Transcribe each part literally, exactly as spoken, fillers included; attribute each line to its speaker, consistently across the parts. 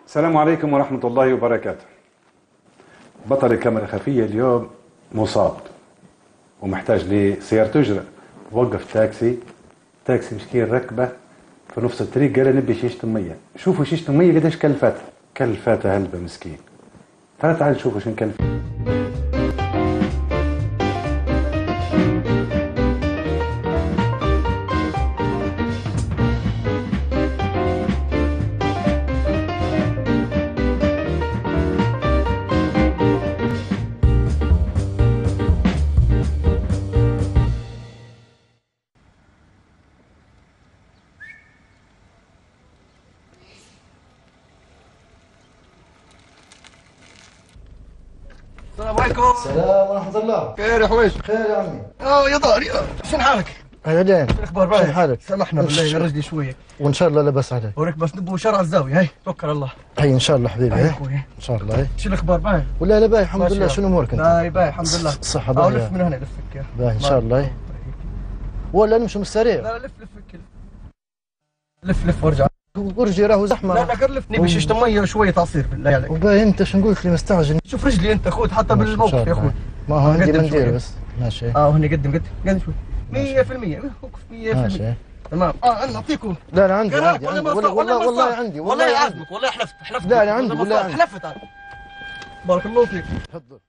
Speaker 1: السلام عليكم ورحمة الله وبركاته. بطل الكاميرا الخفية اليوم مصاب ومحتاج لسيارة أجرة. وقف تاكسي تاكسي مسكين ركبه في نفس الطريق، قال نبي شيشة مية. شوفوا شيشة مية قداش كلفتها، كلفتها هلبة مسكين. تعال تعال نشوفوا شنو كلفت.
Speaker 2: السلام عليكم.
Speaker 3: السلام ورحمة الله.
Speaker 2: خير يا حويش.
Speaker 3: خير يا عمي.
Speaker 2: اه يا دار يا شنو حالك؟
Speaker 3: اهلين.
Speaker 2: شو الاخبار باهي؟
Speaker 3: شنو حالك؟
Speaker 2: سامحنا بالله يا رجلي شوية.
Speaker 3: وان شاء الله لا بس عليك.
Speaker 2: وريك بس نبغى شارع الزاوية. هي توكل الله.
Speaker 3: هي ان شاء الله حبيبي.
Speaker 2: هي
Speaker 3: هي
Speaker 2: اخوي.
Speaker 3: ان شاء الله. هي
Speaker 2: شو الاخبار باهي؟
Speaker 3: ولا لا باهي الحمد لله. شنو امورك انت؟
Speaker 2: باهي باهي الحمد لله.
Speaker 3: صحة
Speaker 2: باهي.
Speaker 3: باهي.
Speaker 2: لف من هنا لفك يا
Speaker 3: باهي ان شاء الله. هي ولا نمشي من السريع؟
Speaker 2: لا لا لف لف كل لف لف وارجع.
Speaker 3: ورجي راهو زحمة.
Speaker 2: لا لا غير لف نبي شيشة مية وشوية عصير بالله عليك.
Speaker 3: وباهي انت شنو قلت لي مستعجل؟
Speaker 2: شوف رجلي انت خذ حتى بالموقف يا اخوي.
Speaker 3: ما هو عندي
Speaker 2: قدم
Speaker 3: منديل
Speaker 2: شوية.
Speaker 3: بس. ماشي.
Speaker 2: اه هني قدم قدم قدم شوي. مية في المية وقف مية في المية.
Speaker 3: ماشي.
Speaker 2: تمام. اه انا اعطيكم.
Speaker 3: لا لا عندي
Speaker 2: قراب
Speaker 3: عندي
Speaker 2: ولا
Speaker 3: عندي
Speaker 2: ما
Speaker 3: والله
Speaker 2: صار-
Speaker 3: والله
Speaker 2: ولا ما
Speaker 3: والله
Speaker 2: صار.
Speaker 3: عندي
Speaker 2: والله
Speaker 3: والله
Speaker 2: يعزمك والله حلفت حلفت.
Speaker 3: لا أنا عندي
Speaker 2: ولا ما
Speaker 3: بالله
Speaker 2: صار.
Speaker 3: عندي.
Speaker 2: حلفت انا. بارك الله فيك.
Speaker 3: تفضل.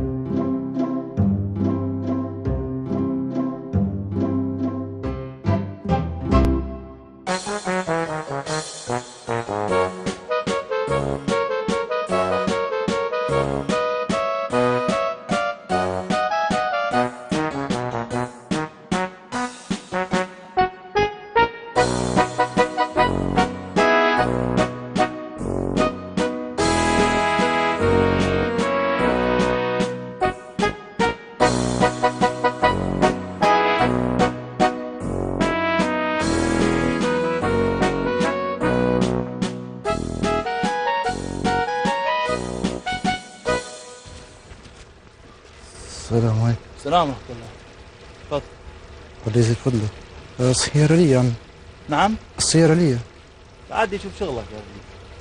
Speaker 3: السلام عليكم.
Speaker 4: السلام ورحمة الله. تفضل.
Speaker 3: الله يزيد فضلك. السيارة لي يا عمي.
Speaker 4: نعم؟
Speaker 3: السيارة لي.
Speaker 4: عادي شوف شغلك يا ابني.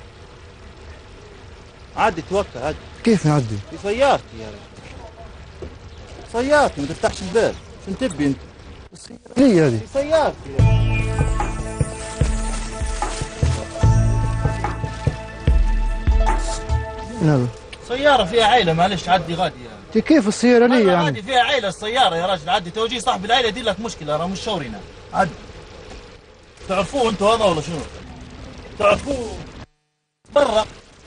Speaker 4: عادي توكل عادي.
Speaker 3: كيف نعدي؟
Speaker 4: في سيارتي يا رجل. سيارتي ما تفتحش الباب، شنو تبي انت؟
Speaker 3: لي هذه.
Speaker 4: في سيارتي يا
Speaker 3: نعم.
Speaker 4: سيارة فيها عيلة معلش عدي غادي يا
Speaker 3: دي كيف السيارة لي يا عمي؟
Speaker 4: عادي فيها عيلة السيارة يا راجل عدي توجيه صاحب العيلة يدير لك مشكلة راه مش شورينا. عدي. تعرفوه انتوا هذا ولا شنو؟ تعرفوه برا.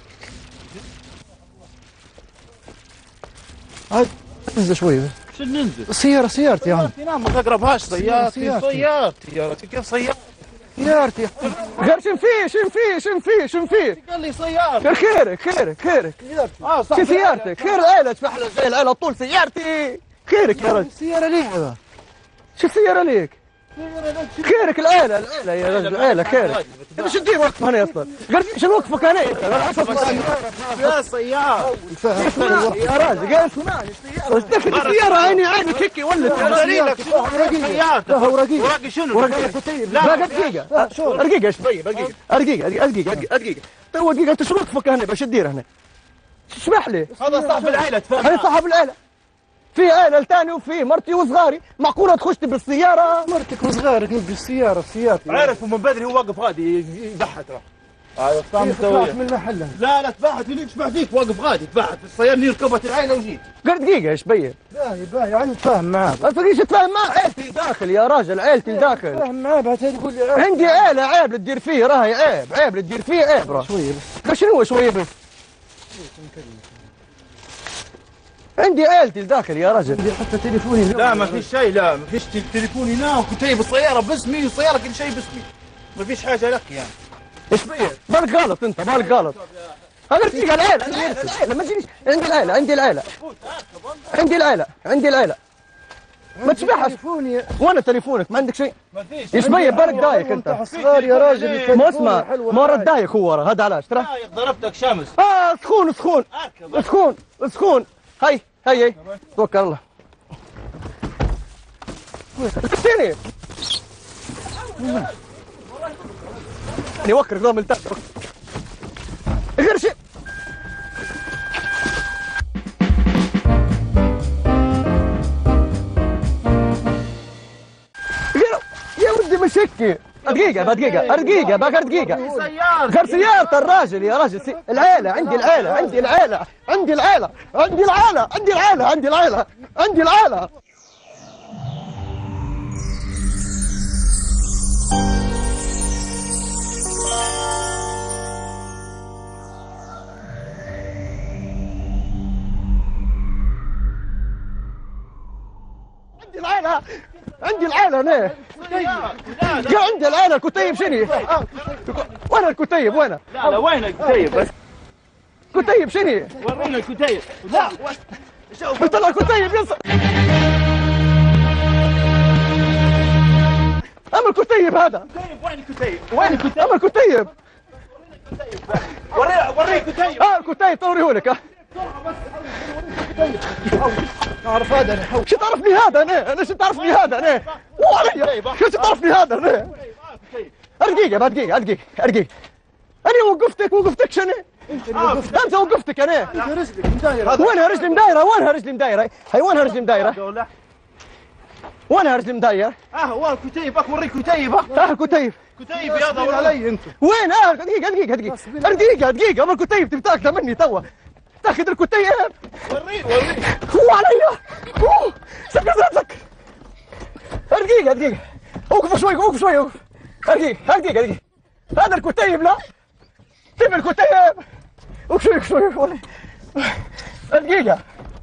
Speaker 3: عاد انزل شوي.
Speaker 4: شنو ننزل؟
Speaker 3: السيارة سيارتي يا عمي.
Speaker 4: سيارتي نعم ما تقربهاش سيارتي
Speaker 3: سيارتي.
Speaker 4: سيارتي يا رجل كيف سيارتي؟
Speaker 3: سيارتي.
Speaker 2: غير شن فيه شن فيه شن فيه شن فيه.
Speaker 4: قال لي سيارتي.
Speaker 2: خيرك خيرك خيرك.
Speaker 4: اه صح
Speaker 2: شو سيارتك؟ خير العيلة تفح لك زي العيلة طول سيارتي. خيرك يا رجل.
Speaker 3: السيارة لي هذا.
Speaker 2: شو السيارة ليك؟ خيرك العيلة العيلة يا رجل العيلة خيرك. انت شو تدير وقفة هنا اصلا؟ غير شنو وقفك هنا انت؟
Speaker 4: يا سيارة
Speaker 2: يا راجل قال اسمعني السيارة. اشتكت السيارة عيني عينك هيك ولت.
Speaker 4: دليلك شنو سيارتك؟
Speaker 2: لا هو رقيق.
Speaker 4: ورقي شنو؟
Speaker 2: ورقيق كتيب. لا دقيقة. دقيقة ايش طيب دقيقة دقيقة دقيقة دقيقة. تو دقيقة انت شو وقفك هنا باش تدير هنا؟ اسمح لي.
Speaker 4: هذا صاحب العيلة تفهم.
Speaker 2: هي صاحب العيلة. في عيلة ثاني وفي مرتي وصغاري، معقولة تخش بالسيارة؟
Speaker 3: مرتك وصغارك نبي السيارة سيارتي.
Speaker 4: عرف من بدري هو واقف غادي يبحث راه. ايوه فاهم
Speaker 3: طلعت
Speaker 4: مسوي.
Speaker 3: من محله.
Speaker 4: لا لا تبعت اللي تشبع فيك واقف غادي تبعت السيارة ركبت العيلة وجيت.
Speaker 2: غير دقيقة ايش بين؟
Speaker 3: باهي باهي عاد نتفاهم معاك.
Speaker 2: ما تقدرش تتفاهم معاه، عيلتي داخل يا راجل عيلتي داخل.
Speaker 3: نتفاهم معاه بعد تقول لي عيب.
Speaker 2: عندي عيلة عيب اللي تدير فيه راهي عيب، عيب اللي تدير فيه عيب راه.
Speaker 3: شوية بس.
Speaker 2: شنو هو شوية بس؟ عندي عيلتي داخل يا رجل.
Speaker 3: عندي حتى تليفوني.
Speaker 4: لا ما فيش شيء لا ما فيش تليفوني هنا وكنت جايب السيارة باسمي والسيارة كل شيء باسمي. ما فيش حاجة لك يعني.
Speaker 2: ايش بيه؟ بالك غلط انت بالك غلط. انا دقيقة العيلة العيلة العيلة ما تجينيش. عندي العيلة عندي العيلة عندي العيلة عندي العيلة. ما تشبحش.
Speaker 3: تليفوني.
Speaker 2: وانا تليفونك ما عندك شيء.
Speaker 4: ما فيش.
Speaker 2: ايش بيه بالك دايك انت.
Speaker 3: صغار يا راجل.
Speaker 2: ما اسمع ما رد دايك هو ورا هذا علاش ترى.
Speaker 4: لا ضربتك شمس.
Speaker 2: اه سخون سخون
Speaker 4: اركب.
Speaker 2: سخون سخون. هي هي هي توكل الله. فيني نوكر قدام التاج. غير كيف دقيقة بقى دقيقة دقيقة بقى دقيقة غير سيارة الراجل يا راجل سي... العيلة عندي العيلة عندي العيلة عندي العيلة عندي العيلة عندي العيلة عندي العيلة عندي العيلة عندي العيلة عندي العيلة انا يا عندي العيلة الكتيب شنو؟ وين الكتيب وينه؟
Speaker 4: لا لا وين الكتيب بس؟
Speaker 2: كتيب شنو؟
Speaker 4: ورينا الكتيب لا
Speaker 2: قلت له الكتيب ينصح اما الكتيب هذا
Speaker 4: وين الكتيب؟
Speaker 2: وين الكتيب؟ اما الكتيب
Speaker 4: وريه وريه الكتيب
Speaker 2: اه الكتيب توريهولك اه
Speaker 3: تعرف هذا انا
Speaker 2: شو تعرفني هذا انا انا شو تعرفني هذا انا وعلي شو تعرفني هذا انا دقيقة بعد دقيقة دقيقة دقيقة انا وقفتك وقفتك شنو؟ انت وقفتك انا
Speaker 3: رجلك مدايره
Speaker 2: وينها رجلي مدايرة وينها رجلي مدايرة هي وينها رجلي مدايرة وينها رجلي مدايرة
Speaker 4: اه هو الكتيب اك وريك كتيب
Speaker 2: اه الكتيب
Speaker 4: كتيب يا ضوء
Speaker 3: علي انت
Speaker 2: وين اه دقيقة دقيقة دقيقة دقيقة دقيقة اما الكتيب تبي تاخذه مني توا تاخذ الكتيب
Speaker 4: وريه وريه
Speaker 2: هو علي اوه سكر نفسك دقيقة دقيقة اوقف شوي اوقف شوي اوقف دقيقة دقيقة دقيقة هذا الكتيب لا تبي الكتيب اوقف شوي اوقف شوي والله دقيقة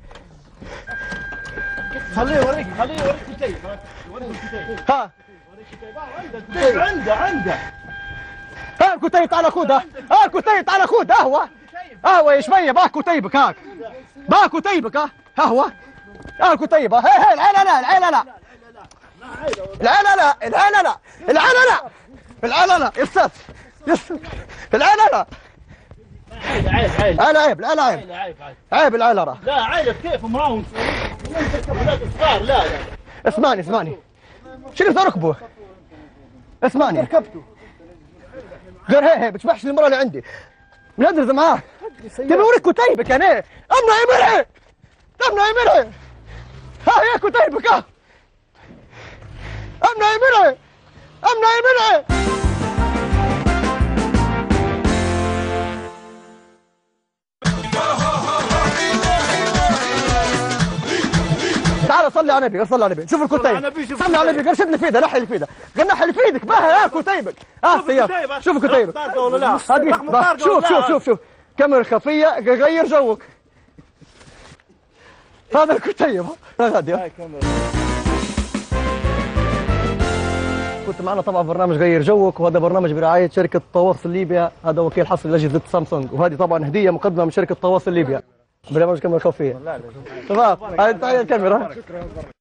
Speaker 4: خليه يوريك خليه يوريك كتيب وريك الكتيب
Speaker 2: ها
Speaker 4: الكتيب عنده عنده
Speaker 2: ها الكتيب تعال خذها ها الكتيب تعال خذ قهوة قهوة يا شوية باه كتيبك هاك باه كتيبك ها قهوة ها الكتيب هي هي العيلة لا العيلة لا العيلة لا العيلة لا العيلة لا العيلة لا يا استاذ يا استاذ العيلة لا
Speaker 4: عيب عيب عيب
Speaker 2: العيلة عيب العيلة عيب
Speaker 4: عيب عيب
Speaker 2: عيب العيلة راه
Speaker 4: لا عيب كيف مراهم ولاد صغار لا لا
Speaker 2: اسمعني اسمعني شنو تركبه اسمعني
Speaker 3: ركبته
Speaker 2: غير هي هي بتشبحش المرة اللي عندي بندرز معاك تبي اوريك كتيبك انا امنا يا مرعي امنا يا مرعي ها هي كتيبك ها امنا يا مرعي امنا يا مرعي تعال صلي على النبي صلي على النبي شوف الكتيب صلي على النبي قرشد لي في ايده نحي لي في ايده نحي لي في ايدك بها ها كتيبك ها السيارة شوف كتيبك شوف شوف شوف شوف كاميرا خفية غير جوك هذا الكتيب هذا كنت معنا طبعا برنامج غير جوك وهذا برنامج برعاية شركة تواصل ليبيا هذا وكيل حصري لأجهزة سامسونج وهذه طبعا هدية مقدمة من شركة تواصل ليبيا برنامج كاميرا خفية تمام هاي الكاميرا